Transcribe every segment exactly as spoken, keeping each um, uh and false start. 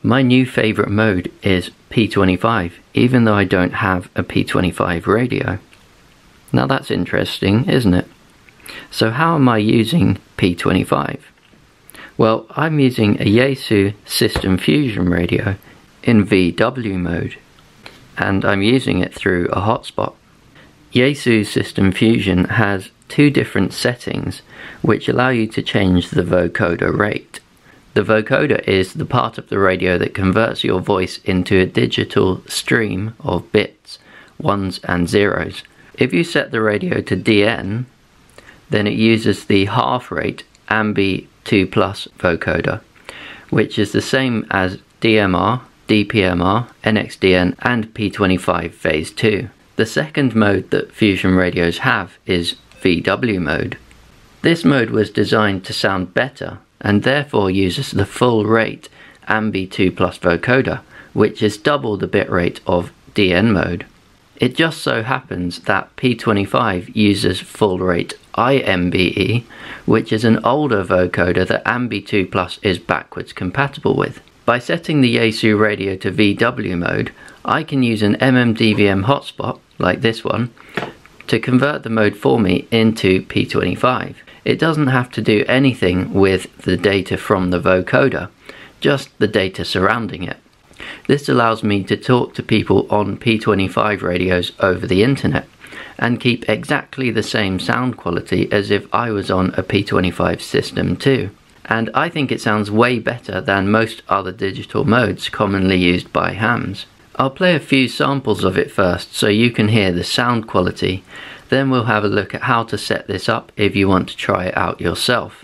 My new favourite mode is P twenty-five, even though I don't have a P twenty-five radio. Now that's interesting, isn't it? So how am I using P twenty-five? Well, I'm using a Yaesu System Fusion radio in V W mode, and I'm using it through a hotspot. Yaesu System Fusion has two different settings which allow you to change the vocoder rate. The vocoder is the part of the radio that converts your voice into a digital stream of bits, ones and zeros. If you set the radio to D N, then it uses the half rate M B two plus vocoder, which is the same as D M R, D P M R, N X D N and P twenty-five phase two. The second mode that Fusion radios have is V W mode. This mode was designed to sound better and therefore uses the full rate M B two plus vocoder, which is double the bitrate of D N mode. It just so happens that P twenty-five uses full rate I M B E, which is an older vocoder that M B two plus is backwards compatible with. By setting the Yaesu radio to V W mode, I can use an M M D V M hotspot, like this one, to convert the mode for me into P twenty-five. It doesn't have to do anything with the data from the vocoder, just the data surrounding it. This allows me to talk to people on P twenty-five radios over the internet and keep exactly the same sound quality as if I was on a P twenty-five system too. And I think it sounds way better than most other digital modes commonly used by hams. I'll play a few samples of it first so you can hear the sound quality. Then we'll have a look at how to set this up if you want to try it out yourself.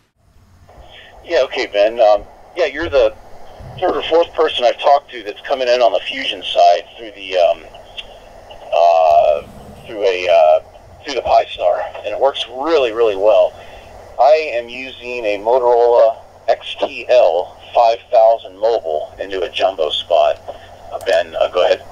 Yeah, okay, Ben. Um, yeah, you're the third or fourth person I've talked to that's coming in on the Fusion side through the um, uh, through a uh, through the Pi-star, and it works really, really well. I am using a Motorola X T L five thousand mobile into a jumbo spot. Uh, Ben, uh, go ahead.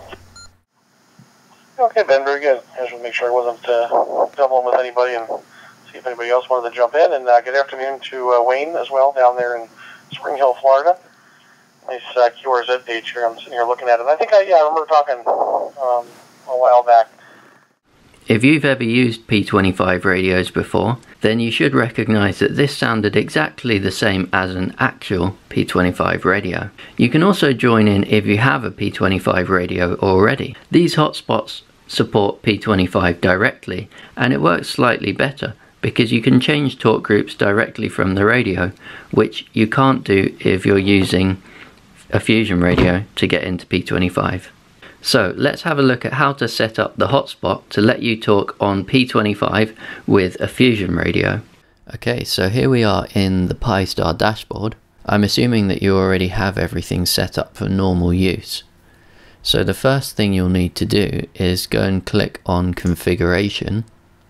Okay, Ben, very good. I just want to make sure I wasn't uh, doubling with anybody and see if anybody else wanted to jump in. And uh, good afternoon to uh, Wayne as well down there in Spring Hill, Florida. Nice uh, Q R Z page here. I'm sitting here looking at it. And I think I, yeah, I remember talking um, a while back. If you've ever used P twenty-five radios before, then you should recognize that this sounded exactly the same as an actual P twenty-five radio. You can also join in if you have a P twenty-five radio already. These hotspots support P twenty-five directly, and it works slightly better because you can change talk groups directly from the radio, which you can't do if you're using a Fusion radio to get into P twenty-five. So let's have a look at how to set up the hotspot to let you talk on P twenty-five with a Fusion radio. Okay, so here we are in the Pi-star dashboard. I'm assuming that you already have everything set up for normal use. So the first thing you'll need to do is go and click on configuration,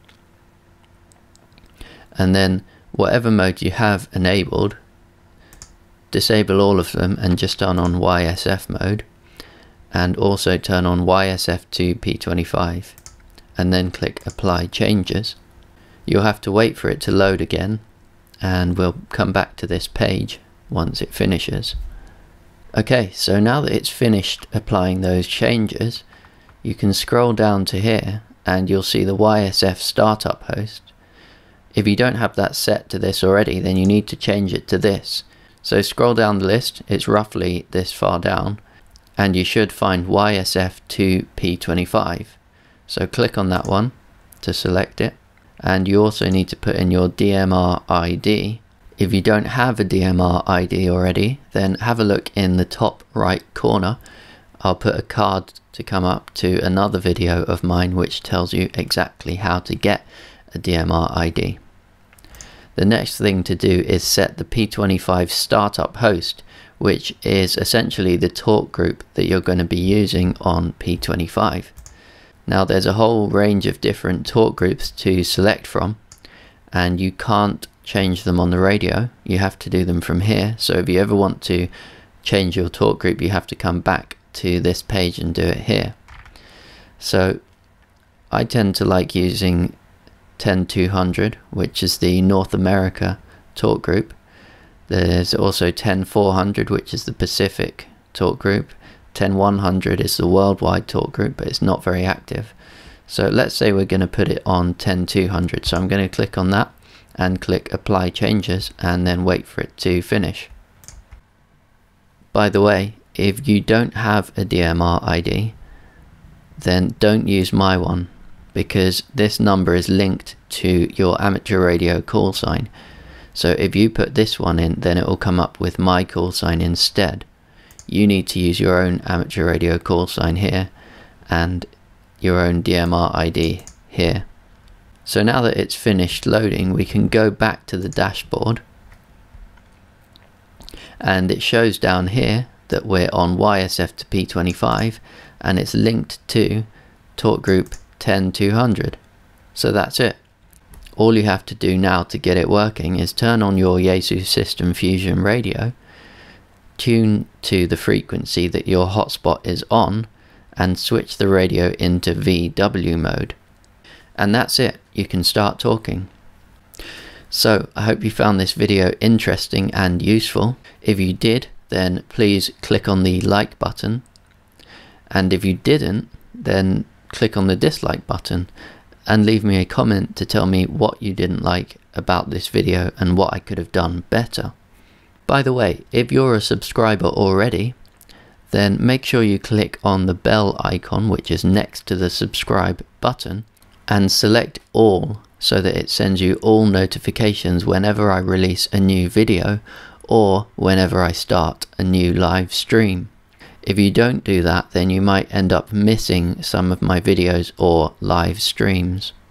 and then whatever mode you have enabled, disable all of them and just turn on Y S F mode, and also turn on Y S F to P twenty-five, and then click apply changes. You'll have to wait for it to load again, and we'll come back to this page once it finishes. Okay, so now that it's finished applying those changes, you can scroll down to here and you'll see the Y S F Startup Host. If you don't have that set to this already, then you need to change it to this. So scroll down the list, it's roughly this far down, and you should find Y S F to P twenty-five. So click on that one to select it, and you also need to put in your D M R I D. If you don't have a D M R I D already, then have a look in the top right corner. I'll put a card to come up to another video of mine which tells you exactly how to get a D M R I D. The next thing to do is set the P twenty-five Startup Host, which is essentially the talk group that you're going to be using on P twenty-five. Now there's a whole range of different talk groups to select from, and you can't change them on the radio. You have to do them from here. So if you ever want to change your talk group, you have to come back to this page and do it here. So I tend to like using ten two hundred, which is the North America talk group, There's also ten four hundred, which is the Pacific talk group. ten one hundred is the worldwide talk group, but it's not very active. So let's say we're going to put it on ten two hundred. So I'm going to click on that and click apply changes and then wait for it to finish. By the way, if you don't have a D M R I D, then don't use my one, because this number is linked to your amateur radio call sign. So if you put this one in, then it will come up with my call sign instead. You need to use your own amateur radio call sign here and your own D M R I D here. So now that it's finished loading, we can go back to the dashboard, and it shows down here that we're on Y S F to P twenty-five and it's linked to talk group ten two hundred. So that's it. All you have to do now to get it working is turn on your Yaesu System Fusion radio, tune to the frequency that your hotspot is on, and switch the radio into V W mode. And that's it, you can start talking. So I hope you found this video interesting and useful. If you did, then please click on the like button, and if you didn't, then click on the dislike button and leave me a comment to tell me what you didn't like about this video and what I could have done better. By the way, if you're a subscriber already, then make sure you click on the bell icon, which is next to the subscribe button, and select all so that it sends you all notifications whenever I release a new video or whenever I start a new live stream. If you don't do that, then you might end up missing some of my videos or live streams.